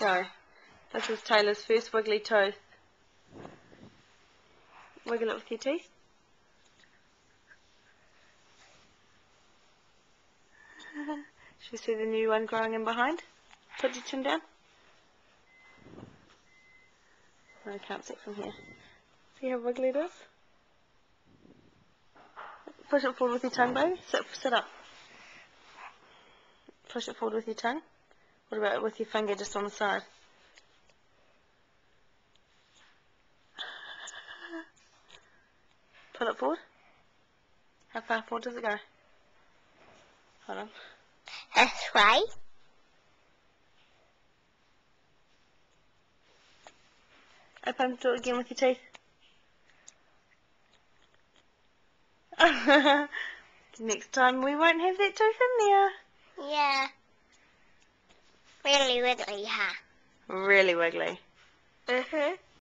Go. This is Taylor's first wiggly tooth. Wiggle it with your teeth. Should we see the new one growing in behind? Put your chin down. No, I can't see it from here. See how wiggly it is? Push it forward with your tongue, baby. Sit up. Push it forward with your tongue. What about with your finger just on the side? Pull it forward. How far forward does it go? Hold on. This way. Open, do it again with your teeth. Next time we won't have that tooth in there. Yeah. Really wiggly, huh? Really wiggly. Mm-hmm.